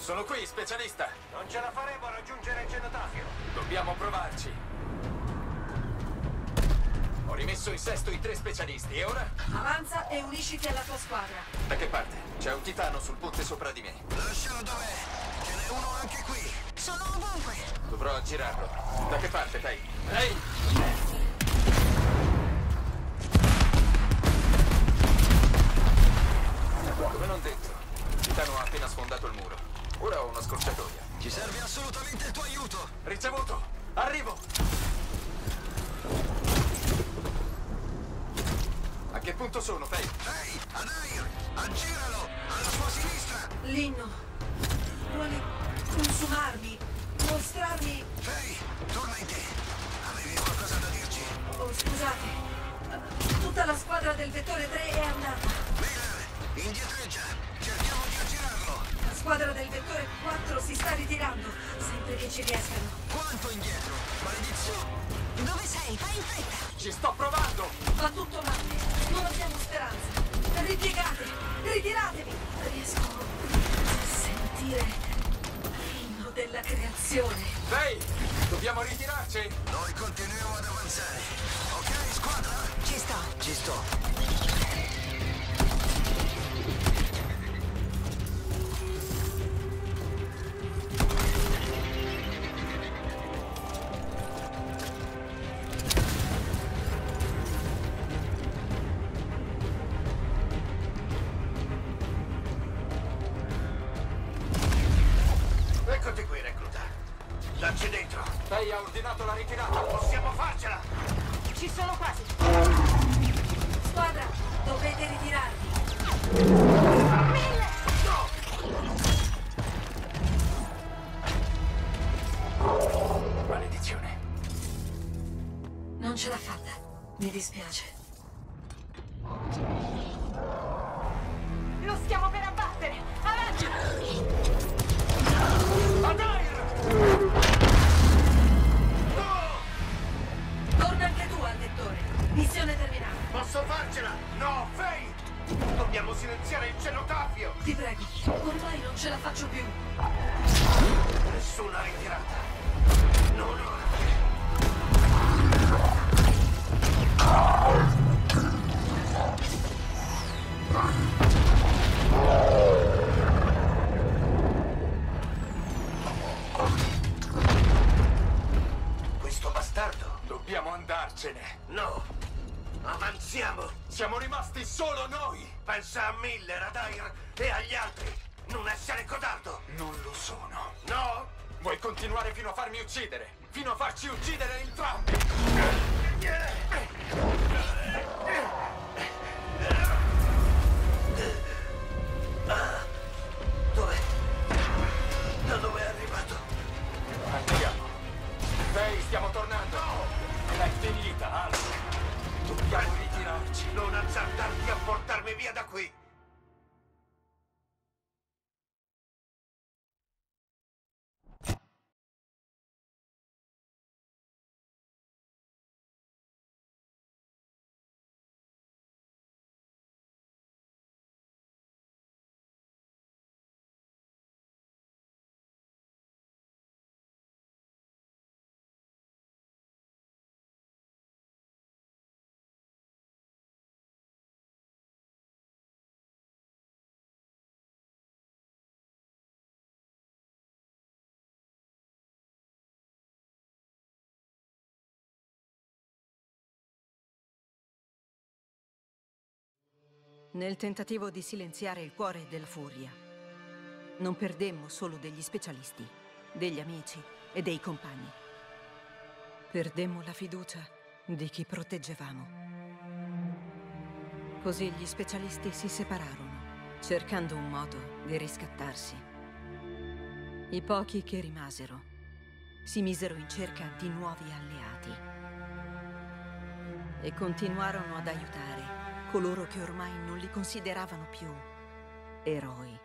Sono qui, specialista. Non ce la faremo a raggiungere il cenotafio. Dobbiamo provarci. Ho rimesso in sesto i 3 specialisti e ora? Avanza e unisciti alla tua squadra. Da che parte? C'è un titano sul ponte sopra di me. Lascialo dov'è. Ce n'è uno anche qui. Sono ovunque. Dovrò aggirarlo. Da che parte, Faye? Ehi! Come non detto, il titano ha appena sfondato il muro. Ora ho una scorciatoia. Ci serve assolutamente il tuo aiuto. Ricevuto! Arrivo! A che punto sono, Faye? Ehi, Adair, aggiralo! Alla sua sinistra! L'inno vuole consumarmi, mostrarmi... Ehi, torna in te. Avevi qualcosa da dirci? Oh, scusate. Tutta la squadra del vettore 3 è andata. Miller, indietreggia. Cerchiamo di aggirarlo. La squadra del vettore 4 si sta ritirando, sempre che ci riescano. Quanto indietro? Maledizione! Dove sei? Fai in fretta. Ci sto provando! Va tutto male, non abbiamo speranza. Ripiegate, ritiratevi. Riesco a sentire l'inno della creazione. Faye! Dobbiamo ritirarci! Noi continuiamo ad avanzare. Ok, squadra? Ci sto. Ci sto. Eccoti qui, recluta. Dacci dentro. Faye ha ordinato la ritirata! Possiamo farcela! Ci sono quasi. Squadra, dovete ritirarvi. Maledizione. Non ce l'ha fatta. Mi dispiace. Lo stiamo per abbattere. Avanti. Torna anche tu al vettore. Missione terminata. Posso farcela? No, Faye! Dobbiamo silenziare il cenotafio! Ti prego, ormai non ce la faccio più. Nessuna ritirata. Non ora. Questo bastardo? Dobbiamo andarcene! No! Avanziamo! Siamo rimasti solo noi! Pensa a Miller, a Dyer e agli altri! Non essere codardo! Non lo sono. No? Vuoi continuare fino a farmi uccidere? Fino a farci uccidere entrambi? Dove? Da dove è arrivato? Andiamo. Faye, stiamo tornando. È finita, Al. Dobbiamo ritirarci. Non azzardarti a portarmi via da qui! Nel tentativo di silenziare il cuore della furia, non perdemmo solo degli specialisti, degli amici e dei compagni. Perdemmo la fiducia di chi proteggevamo. Così gli specialisti si separarono, cercando un modo di riscattarsi. I pochi che rimasero si misero in cerca di nuovi alleati e continuarono ad aiutare coloro che ormai non li consideravano più eroi.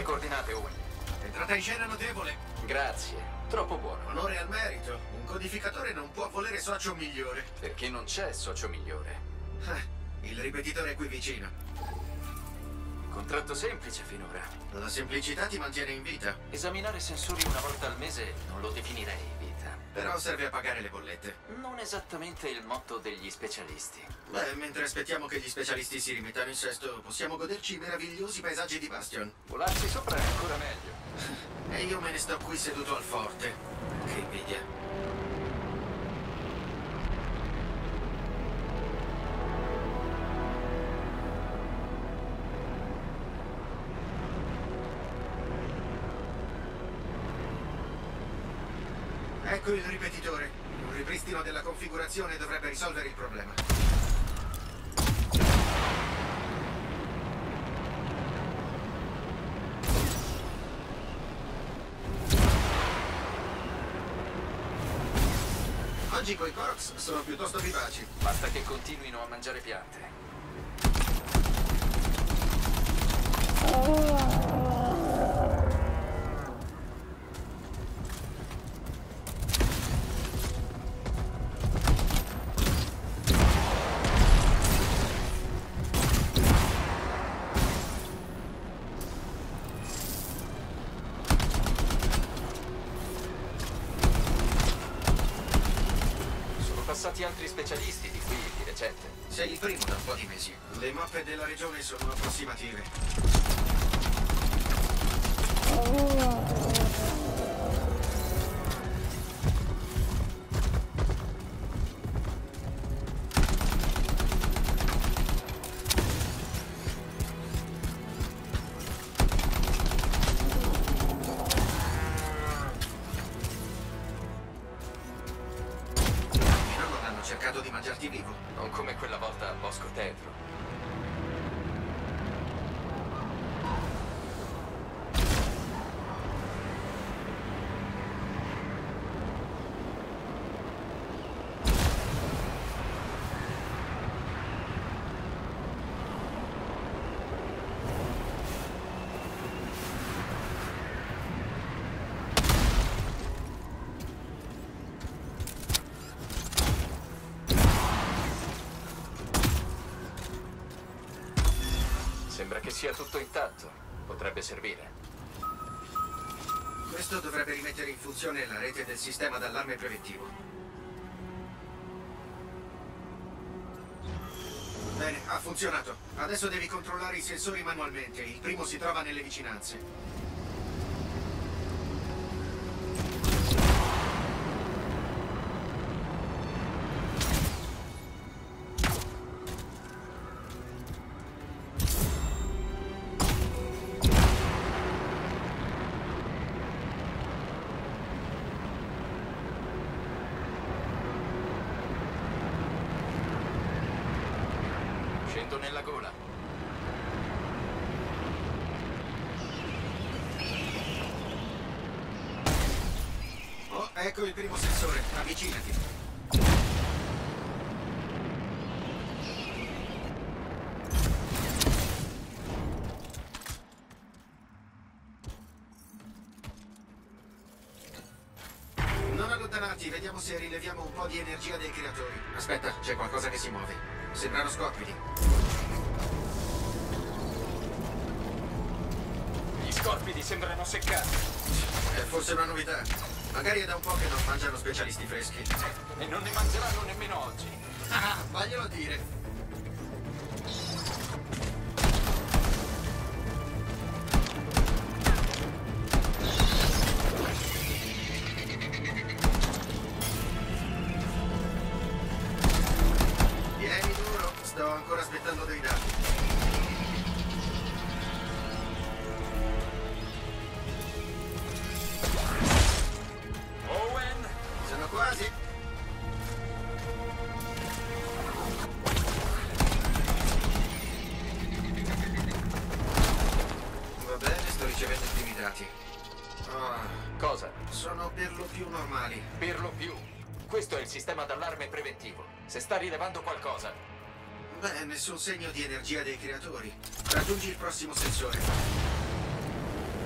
coordinate, Owen. Entrata in scena notevole. Grazie. Troppo buono. Onore al merito. Un codificatore non può volere socio migliore. Perché non c'è socio migliore. Il ripetitore è qui vicino. Contratto semplice finora. La semplicità ti mantiene in vita. Esaminare sensori una volta al mese non lo definirei vita. Però serve a pagare le bollette. Non esattamente il motto degli specialisti. Beh, mentre aspettiamo che gli specialisti si rimettano in sesto, possiamo goderci i meravigliosi paesaggi di Bastion. Volarci sopra è ancora meglio. E io me ne sto qui seduto al forte. Che invidia. Ecco il ripetitore. Un ripristino della configurazione dovrebbe risolvere il problema. Oggi coi Koroks sono piuttosto vivaci. Basta che continuino a mangiare piante. Passati altri specialisti di qui di recente. Sei il primo da un po' di mesi. Le mappe della regione sono approssimative. Cercato di mangiarti vivo. Non come quella volta a Bosco Tetro. Sembra che sia tutto intatto. Potrebbe servire. Questo dovrebbe rimettere in funzione la rete del sistema d'allarme preventivo. Bene, ha funzionato. Adesso devi controllare i sensori manualmente. Il primo si trova nelle vicinanze. Scendo nella gola. Oh, ecco il primo sensore. Avvicinati. Non allontanarti, vediamo se rileviamo un po' di energia dei creatori. Aspetta, c'è qualcosa che si muove. Sembrano scorpidi. Gli scorpidi sembrano seccati. È forse una novità. Magari è da un po' che non mangiano specialisti freschi. E non ne mangeranno nemmeno oggi. Ah, vaglielo dire. Vieni duro, sto ancora aspettando dei dati. Owen! Sono quasi. Va bene, sto ricevendo i primi dati. Cosa? Sono per lo più normali. Per lo più. Questo è il sistema d'allarme preventivo. Se sta rilevando qualcosa. Beh, nessun segno di energia dei creatori. Raggiungi il prossimo sensore.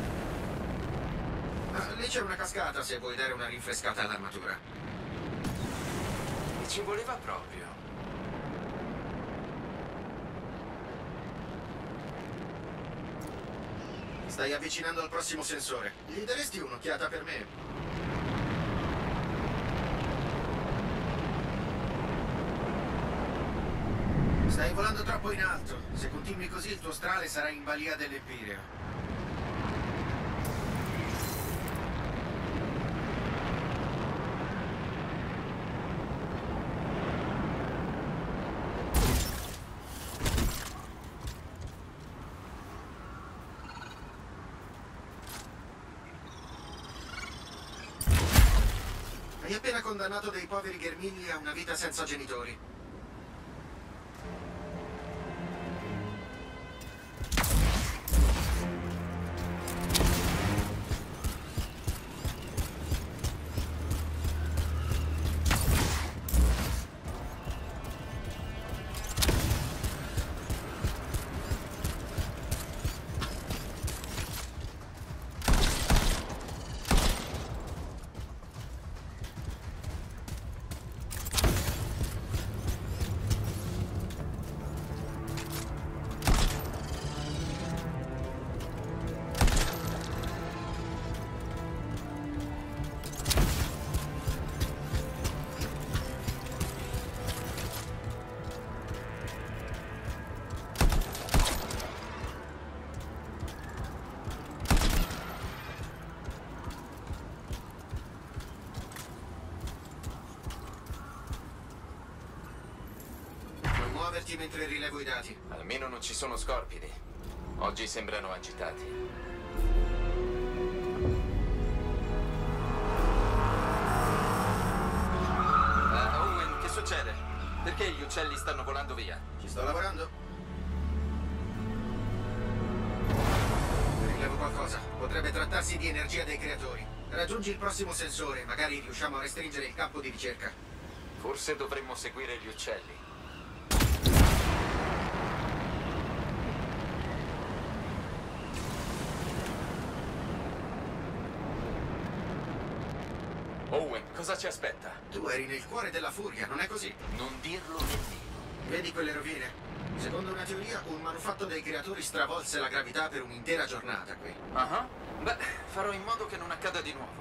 Lì c'è una cascata se vuoi dare una rinfrescata all'armatura. E ci voleva proprio. Stai avvicinando al prossimo sensore. Gli daresti un'occhiata per me? Stai volando troppo in alto. Se continui così il tuo strale sarà in balia dell'Empireo. Hai appena condannato dei poveri ghermigli a una vita senza genitori. Muoverti mentre rilevo i dati. Almeno non ci sono scorpidi. Oggi sembrano agitati. Owen, che succede? Perché gli uccelli stanno volando via? Ci sto lavorando? Rilevo qualcosa. Potrebbe trattarsi di energia dei creatori. Raggiungi il prossimo sensore. Magari riusciamo a restringere il campo di ricerca. Forse dovremmo seguire gli uccelli. Owen, cosa ci aspetta? Tu eri nel cuore della furia, non è così? Non dirlo nemmeno. Vedi quelle rovine? Secondo una teoria, un manufatto dei creatori stravolse la gravità per un'intera giornata qui. Ah, beh, farò in modo che non accada di nuovo.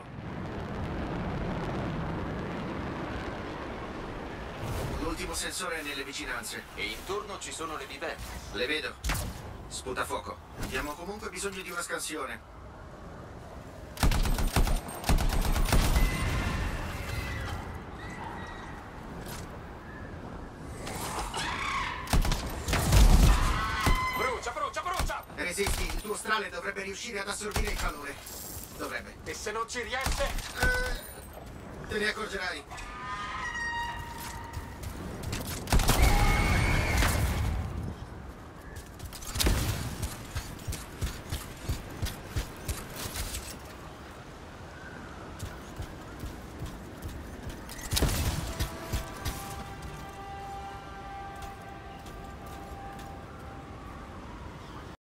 L'ultimo sensore è nelle vicinanze. E intorno ci sono le viventi. Le vedo. Sputa fuoco. Abbiamo comunque bisogno di una scansione. Brucia, brucia, brucia! Resisti, il tuo strale dovrebbe riuscire ad assorbire il calore. Dovrebbe. E se non ci riesce? Te ne accorgerai.